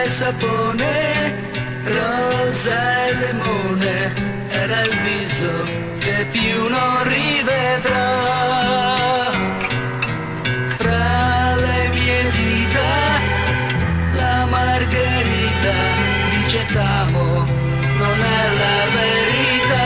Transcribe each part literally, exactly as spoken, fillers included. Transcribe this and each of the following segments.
e sapone, rosa e limone, era il viso che più non rivedrà. Fra le mie dita, la margherita dice t'amo, non è la verità.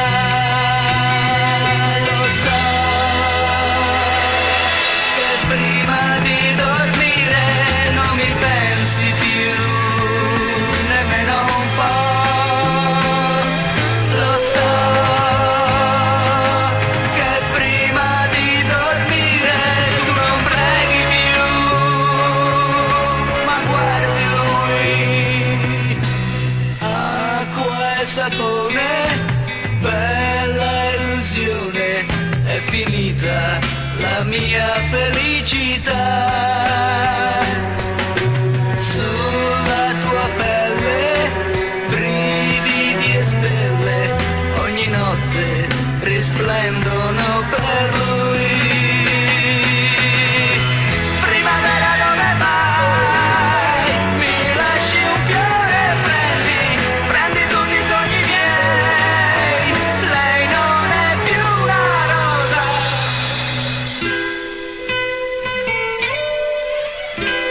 Lo so che prima di dormire non mi pensi più, nemmeno un po'. Lo so che prima di dormire tu non preghi più, ma guardi lui. Acqua e sapone, bella illusione, è finita la mia felicità. Sulla tua pelle, brividi e stelle, ogni notte risplendono per lui. Primavera dove vai? Mi lasci un fiore, prendi, prendi tutti i sogni miei. Lei non è più una rosa.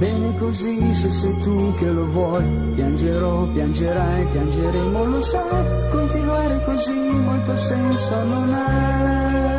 bene così, se sei tu che lo vuoi. Piangerò, piangerai, piangeremo, lo sai. Continuare così molto senso non ha.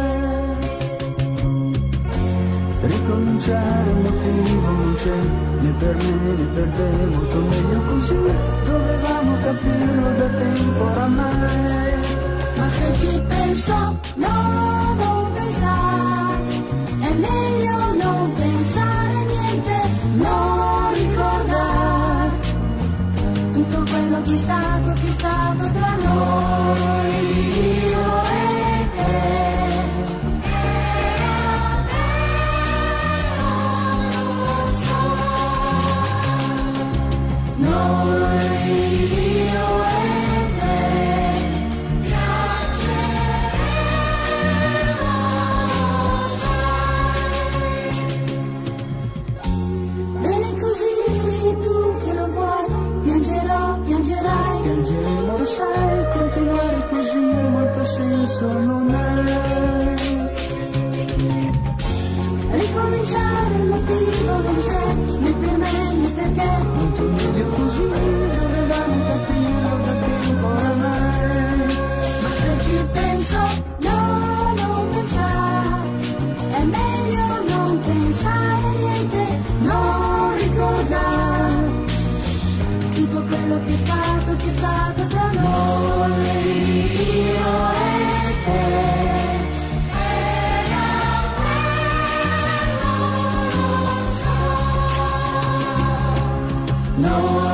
Ricominciare un motivo non c'è, né per me né per te, molto meglio così. Dovevamo capirlo da tempo oramai. Ma se ci penso, no, non pensare, è meglio non pensare a niente, non ricordare tutto quello che è stato, che è stato tra noi, io e te. Noi, io e te, bene così, se sei tu che lo vuoi. Piangerò, piangerai, Piangeremo, lo sai, continuare così molto senso non ha. ricominciare il motivo non c'è, né per me né per te. Molto meglio così, dovevamo capirlo da tempo oramai. Ma se ci penso, no, non pensare, è meglio non pensare a niente, non ricordare tutto quello che è stato, che è stato tra noi, io e te. No.